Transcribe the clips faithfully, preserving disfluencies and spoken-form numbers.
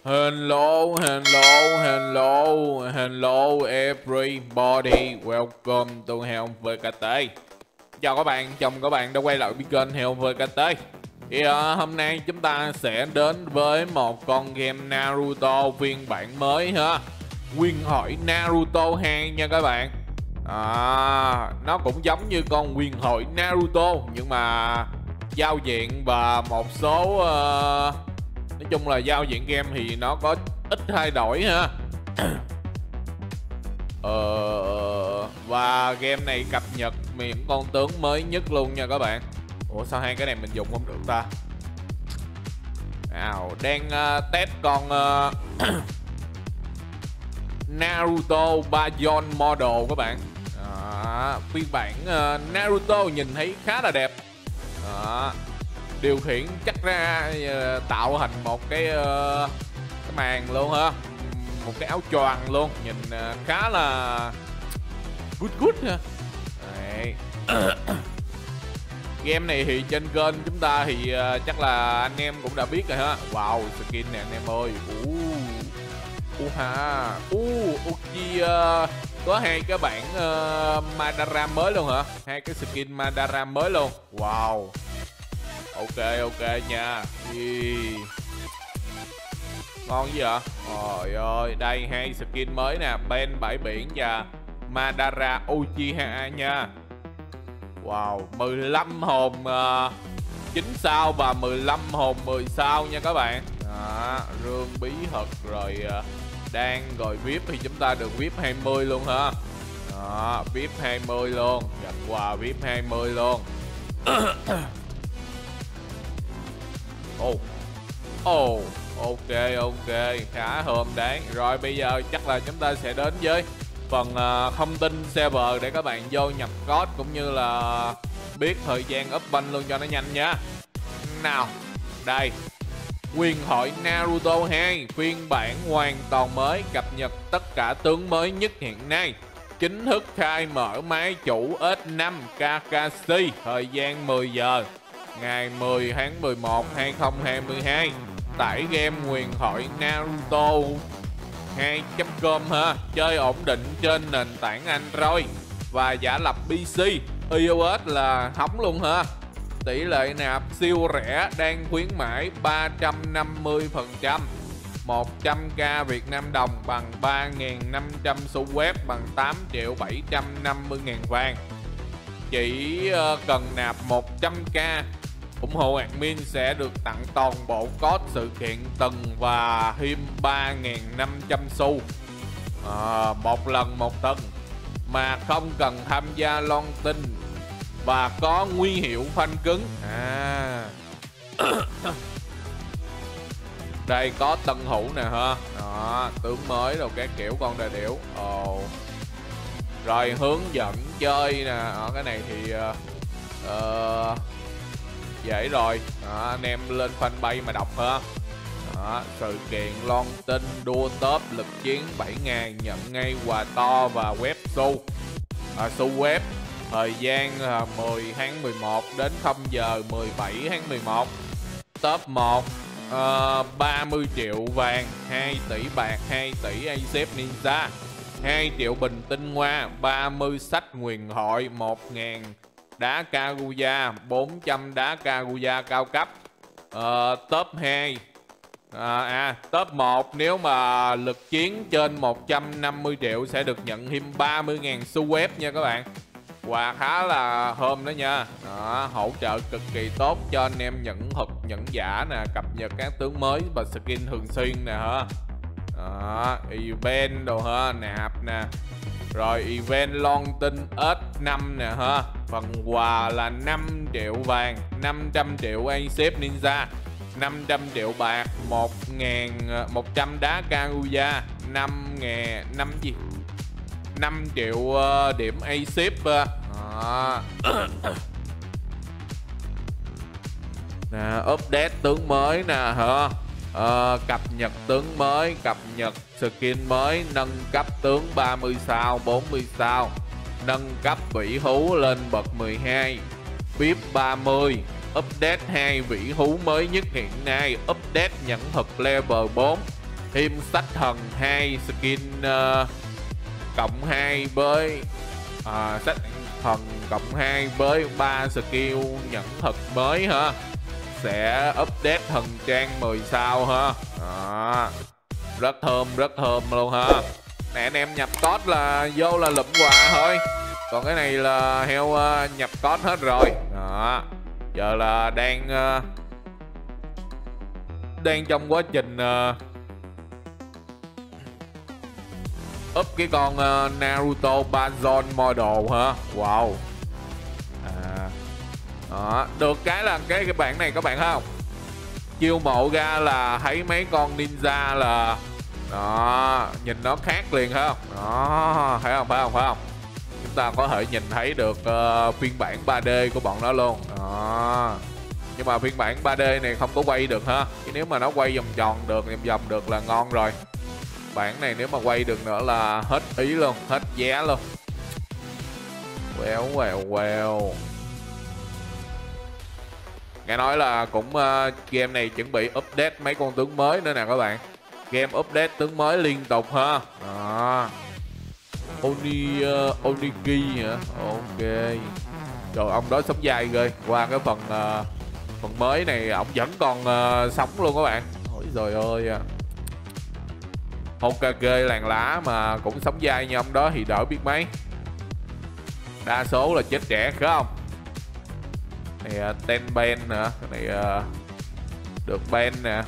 Hello, hello, hello, hello everybody, welcome to Heo vê ca tê. Chào các bạn, chào mừng các bạn đã quay lại với kênh Heo vê ca tê. Thì uh, hôm nay chúng ta sẽ đến với một con game Naruto phiên bản mới ha. Huyền thoại Naruto hai nha các bạn. À, nó cũng giống như con huyền thoại Naruto, nhưng mà giao diện và một số uh, nói chung là giao diện game thì nó có ít thay đổi ha. ờ, Và game này cập nhật những con tướng mới nhất luôn nha các bạn. Ủa sao hai cái này mình dùng không được ta? Nào, đang uh, test con uh, Naruto Bayon Model các bạn. Đó, phiên bản uh, Naruto nhìn thấy khá là đẹp. Đó, điều khiển chắc ra uh, tạo thành một cái, uh, cái màn luôn ha, một cái áo choàng luôn, nhìn uh, khá là good good ha. Đấy. Game này thì trên kênh chúng ta thì uh, chắc là anh em cũng đã biết rồi ha. Wow, skin này anh em ơi. Uh, uh ha. Uh, Uchi uh, có hai cái bản uh, Madara mới luôn hả? Hai cái skin Madara mới luôn. Wow. Ok ok nha. Yeah. Ngon gì vậy? Trời ơi, đây hai skin mới nè, Ben bãi biển và Madara Uchiha nha. Wow, mười lăm hồn uh, chín sao và mười lăm hồn mười sao nha các bạn. Đó, rương bí thật rồi uh, đang rồi vê i pê thì chúng ta được vê i pê hai mươi luôn ha. Đó, vê i pê hai mươi luôn, nhận quà vê i pê hai mươi luôn. Ồ, oh. Ồ, oh. Ok ok, khá hôm đấy. Rồi bây giờ chắc là chúng ta sẽ đến với phần uh, thông tin server để các bạn vô nhập code cũng như là biết thời gian up banh luôn cho nó nhanh nha. Nào, đây, huyền thoại Naruto hai phiên bản hoàn toàn mới, cập nhật tất cả tướng mới nhất hiện nay, chính thức khai mở máy chủ ích năm Kakashi, thời gian mười giờ ngày mười tháng mười một năm hai nghìn không trăm hai mươi hai. Tải game huyền thoại Naruto hai chấm com ha, chơi ổn định trên nền tảng Android và giả lập pê xê, iOS là hóng luôn ha. Tỷ lệ nạp siêu rẻ, đang khuyến mãi ba trăm năm mươi phần trăm, một trăm k Việt Nam đồng bằng ba nghìn năm trăm xu web, bằng tám triệu bảy trăm năm mươi ngàn vàng. Chỉ cần nạp một trăm k ủng hộ admin sẽ được tặng toàn bộ code sự kiện từng và thêm ba nghìn năm trăm xu à, một lần một tuần mà không cần tham gia lon tin và có nguy hiệu phanh cứng. À. Đây có tân hữu nè ha. Đó, tướng mới rồi các kiểu con đà điểu. Ồ. Rồi hướng dẫn chơi nè. Ở cái này thì uh, uh, dễ rồi. Đó, anh em lên fanpage mà đọc ha. Đó, sự kiện lon tin đua top lực chiến bảy ngày, nhận ngay quà to và web su à, su web. Thời gian mười tháng mười một đến không giờ mười bảy tháng mười một. Top một uh, ba mươi triệu vàng, hai tỷ bạc, hai tỷ Acep Ninja, hai triệu bình tinh hoa, ba mươi sách huyền thoại, một nghìn đá Kaguya, bốn trăm đá Kaguya cao cấp. uh, Top hai à, à, top một nếu mà lực chiến trên một trăm năm mươi triệu sẽ được nhận thêm ba mươi nghìn xu web nha các bạn. Quà khá là hôm đó nha. Đó, hỗ trợ cực kỳ tốt cho anh em nhận thực, nhận giả nè, cập nhật các tướng mới và skin thường xuyên nè ha. Đó, event đồ ha, nạp nè. Rồi event lon tinh ếch năm nè ha. Phần quà là năm triệu vàng, năm trăm triệu Acep Ninja, năm trăm triệu bạc, một nghìn một trăm đá Kaguya, năm nghìn năm gì năm triệu uh, điểm Acep. uh. Nè, update tướng mới nè hả. uh, Cập nhật tướng mới, cập nhật skin mới, nâng cấp tướng ba mươi sao, bốn mươi sao, nâng cấp vĩ thú lên bậc mười hai, vê i pê ba mươi, update hai vĩ thú mới nhất hiện nay, update nhẫn thực level bốn, thêm sách thần hai skin uh, cộng hai với à, sách thần cộng hai với ba skill nhẫn thực mới ha, sẽ update thần trang mười sao ha. Đó. Rất thơm, rất thơm luôn ha. Nè anh em nhập code là vô là lụm quà thôi. Còn cái này là heo uh, nhập code hết rồi. Đó. Giờ là đang uh, đang trong quá trình uh, up cái con uh, Naruto Bazon model hả. Wow. À. Đó. Được cái là cái cái bản này các bạn thấy không, chiêu mộ ra là thấy mấy con ninja là đó, nhìn nó khác liền thấy không. Đó, thấy không, phải không, phải không, chúng ta có thể nhìn thấy được uh, phiên bản ba D của bọn nó luôn. Đó. Nhưng mà phiên bản ba D này không có quay được ha. Chứ nếu mà nó quay vòng tròn được, vòng vòng được là ngon rồi. Bản này nếu mà quay được nữa là hết ý luôn, hết giá luôn. Well, well, well. Nghe nói là cũng uh, game này chuẩn bị update mấy con tướng mới nữa nè các bạn. Game update tướng mới liên tục ha. Đó. Oni, uh, Onigi hả? Ok. Rồi ông đó sống dai ghê. Qua cái phần uh, phần mới này ông vẫn còn uh, sống luôn các bạn. Ôi trời ơi. Hokage làng lá mà cũng sống dai như ông đó thì đỡ biết mấy. Đa số là chết trẻ phải không? Này uh, ten ben nữa. Cái này uh, được ben nè.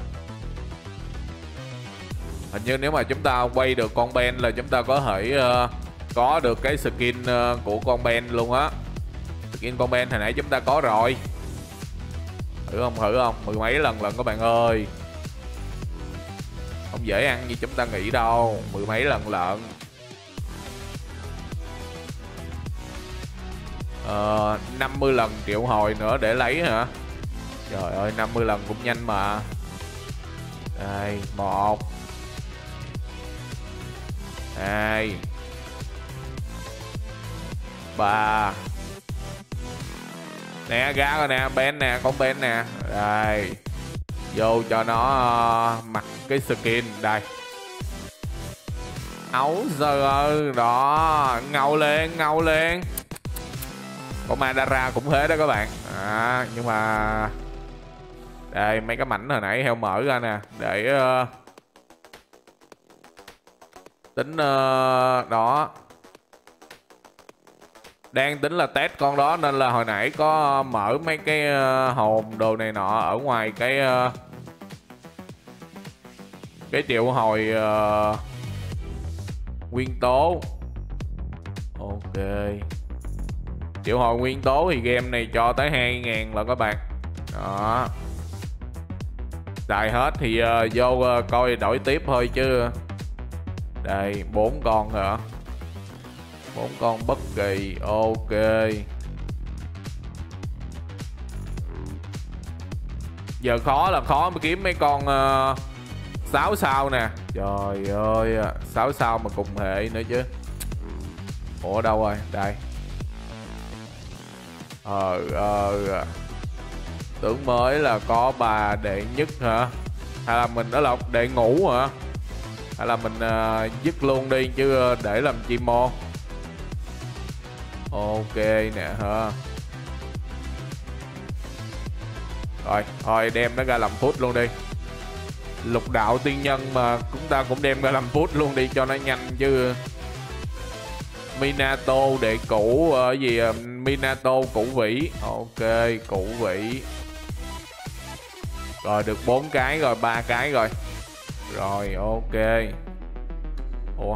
Hình như nếu mà chúng ta quay được con Ben là chúng ta có thể uh, có được cái skin uh, của con Ben luôn á. Skin con Ben hồi nãy chúng ta có rồi. Thử không, thử không, mười mấy lần lần các bạn ơi. Không dễ ăn như chúng ta nghĩ đâu, mười mấy lần lận. uh, năm mươi lần triệu hồi nữa để lấy hả? Trời ơi, năm mươi lần cũng nhanh mà. Đây, một hai ba. Nè ra rồi nè, Ben nè, con Ben nè. Đây, vô cho nó uh, mặc cái skin. Đây, ấu giờ đó, ngầu lên, ngầu lên. Con Madara cũng thế đó các bạn. À, nhưng mà đây mấy cái mảnh hồi nãy heo mở ra nè để uh, tính uh, đó, đang tính là test con đó nên là hồi nãy có mở mấy cái uh, hồn đồ này nọ ở ngoài cái uh, cái triệu hồi uh, nguyên tố. Ok, triệu hồi nguyên tố thì game này cho tới hai ngàn là các bạn. Đó, xài hết thì uh, vô uh, coi đổi tiếp thôi chứ. Đây, bốn con hả? Bốn con bất kỳ. Ok. Giờ khó là khó mới kiếm mấy con uh, sáu sao nè. Trời ơi, sáu sao mà cùng hệ nữa chứ. Ủa đâu rồi? Đây. Ờ ờ tưởng mới là có bà đệ nhất hả? Hay là mình đó là đệ ngũ hả? Hay là mình uh, dứt luôn đi chứ để làm chi mô. Ok nè hả? Rồi, thôi đem nó ra làm phút luôn đi. Lục đạo tiên nhân mà chúng ta cũng đem ra làm phút luôn đi cho nó nhanh chứ. Minato đệ cũ ở uh, gì uh, Minato cũ vĩ. Ok, cũ vĩ. Rồi được bốn cái rồi, ba cái rồi. Rồi ok. Ủa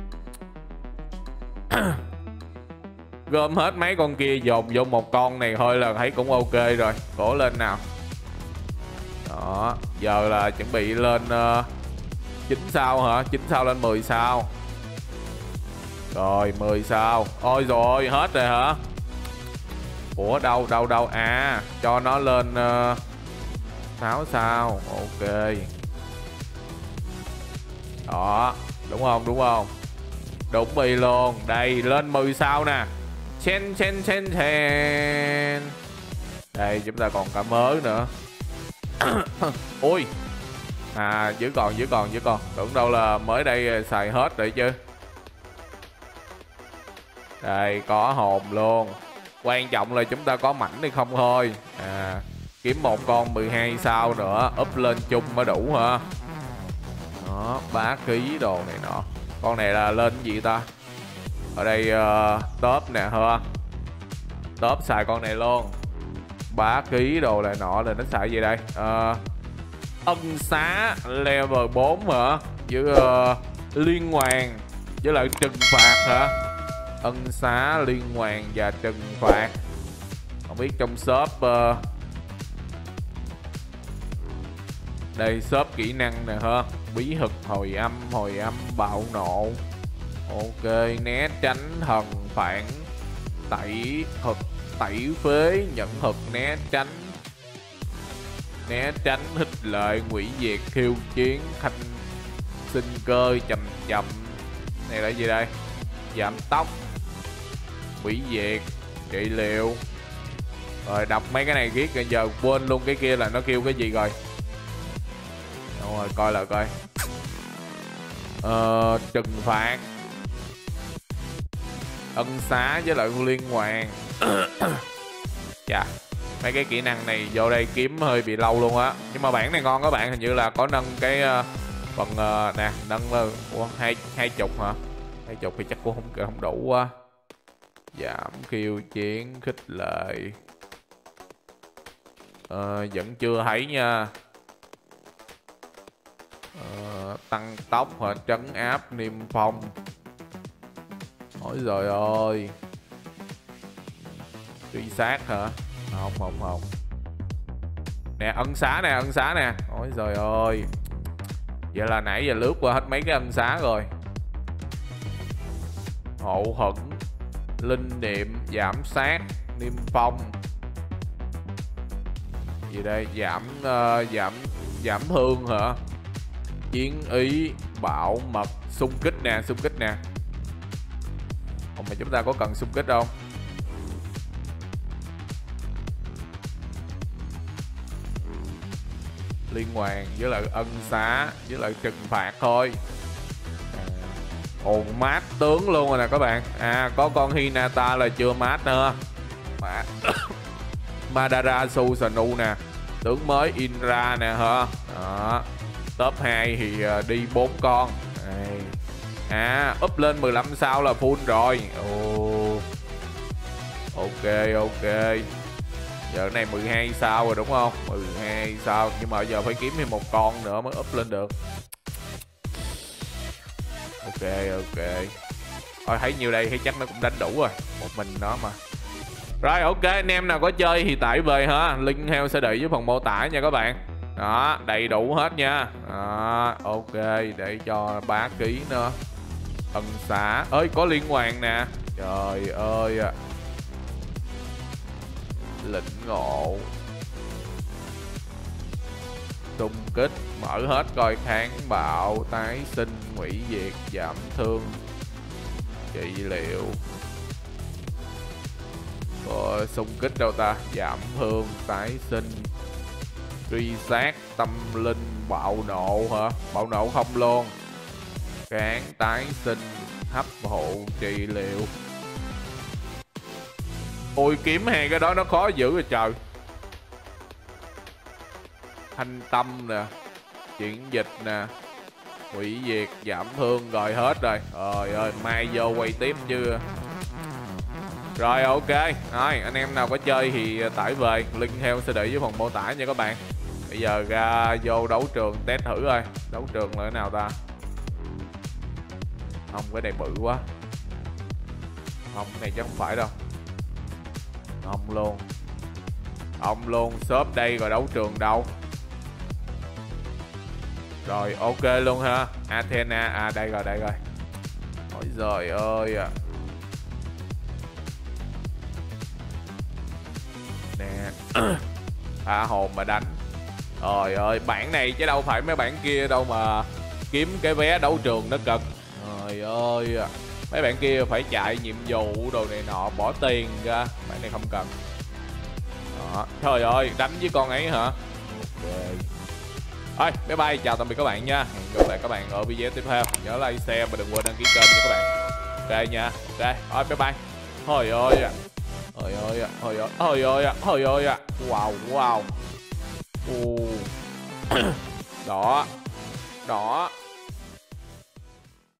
gom hết mấy con kia dồn vô một con này thôi là thấy cũng ok rồi. Cố lên nào. Đó, giờ là chuẩn bị lên uh, chín sao hả? chín sao lên mười sao. Rồi mười sao. Ôi rồi hết rồi hả? Ủa đâu đâu đâu. À, cho nó lên uh, sáu sao. Ok. Đó, đúng không, đúng không? Đúng bi luôn. Đây, lên mười sao nè. Chen chen chen chen. Đây, chúng ta còn cả mới nữa. Ui, À giữ còn giữ còn giữ còn. Tưởng đâu là mới đây xài hết rồi chứ. Đây có hồn luôn. Quan trọng là chúng ta có mảnh hay không thôi. À kiếm một con mười hai sao nữa up lên chung mới đủ hả. Đó bá ký đồ này nọ. Con này là lên cái gì ta. Ở đây uh, top nè hả. Top xài con này luôn. Bá ký đồ này nọ là nó xài gì đây. uh, Ân xá level bốn hả. Với uh, liên hoàn với lại trừng phạt hả. Ân xá liên hoàn và trừng phạt. Không biết trong shop uh, đây shop kỹ năng nè ha. Bí thực hồi âm hồi âm bạo nộ. Ok né tránh thần phản tẩy thực tẩy phế nhận thực né tránh né tránh hít lợi hủy diệt khiêu chiến thanh sinh cơ chậm chậm. Này là gì đây. Giảm tốc hủy diệt trị liệu. Rồi đọc mấy cái này ghét rồi giờ quên luôn cái kia là nó kêu cái gì rồi. Đúng rồi coi lại coi. Ờ, trừng phạt ân xá với lại liên hoàn. Dạ mấy cái kỹ năng này vô đây kiếm hơi bị lâu luôn á. Nhưng mà bản này ngon các bạn. Hình như là có nâng cái uh, phần uh, nè nâng lên hai hai chục hả. Hai chục thì chắc cũng không không đủ quá. Giảm khiêu chiến khích lệ. Uh, vẫn chưa thấy nha. Uh, tăng tốc hả. Trấn áp niêm phong. Ôi trời ơi. Truy sát hả. Không không không. Nè ân xá nè ân xá nè. Ôi trời ơi. Vậy là nãy giờ lướt qua hết mấy cái ân xá rồi. Hộ hận linh niệm giảm sát niêm phong. Gì đây giảm uh, giảm giảm thương hả. Chiến ý bảo mật xung kích nè xung kích nè. Ồ, mà chúng ta có cần xung kích không. Liên hoàn với lại ân xá với lại trừng phạt thôi. Ồ mát tướng luôn rồi nè các bạn. À có con Hinata là chưa mát nữa. Mà Madara Susanoo nè. Tướng mới Inra nè hả. Đó. Top hai thì đi bốn con. Đây. À up lên mười lăm sao là full rồi. Ồ. Ok ok. Giờ này mười hai sao rồi đúng không. Mười hai sao. Nhưng mà giờ phải kiếm thêm một con nữa mới up lên được. Ok ok. Thôi thấy nhiêu đây thấy chắc nó cũng đánh đủ rồi. Một mình nó mà. Rồi ok anh em nào có chơi thì tải về ha. Link heo sẽ để dưới phần mô tả nha các bạn. Đó đầy đủ hết nha. Đó ok để cho bá ký nữa. Ân xá ơi có liên hoàn nè. Trời ơi. Lĩnh ngộ. Xung kích mở hết coi kháng bạo tái sinh hủy diệt giảm thương trị liệu. Có xung kích đâu ta. Giảm thương tái sinh truy sát tâm linh bạo nộ hả. Bạo nộ không luôn. Kháng tái sinh hấp hộ trị liệu. Ôi kiếm hai cái đó nó khó dữ rồi trời. Thanh tâm nè. Chuyển dịch nè. Hủy diệt giảm thương rồi hết rồi. Trời ơi mai vô quay tiếp chưa. Rồi ok. Rồi anh em nào có chơi thì tải về. Link heo sẽ để dưới phần mô tả nha các bạn. Bây giờ ra vô đấu trường test thử coi. Đấu trường là cái nào ta. Không cái này bự quá. Không cái này chắc không phải đâu. Ông luôn. Ông luôn shop đây rồi đấu trường đâu. Rồi ok luôn ha. Athena. À đây rồi đây rồi. Ôi giời ơi à. Nè. Tha hồn mà đánh. Trời ơi bản này chứ đâu phải mấy bản kia đâu mà kiếm cái vé đấu trường nó cực. Trời ơi mấy bạn kia phải chạy nhiệm vụ đồ này nọ bỏ tiền ra. Bạn này không cần. Đó. Trời ơi đánh với con ấy hả. Ok. Thôi bye bye, chào tạm biệt các bạn nha, hẹn gặp lại các bạn ở video tiếp theo, nhớ like share và đừng quên đăng ký kênh nha các bạn. Ok nha, ok, thôi bye bye. Thôi ơi à, thôi ơi à, thôi ơi, thôi ơi à, thôi ơi à, wow wow. Đó đó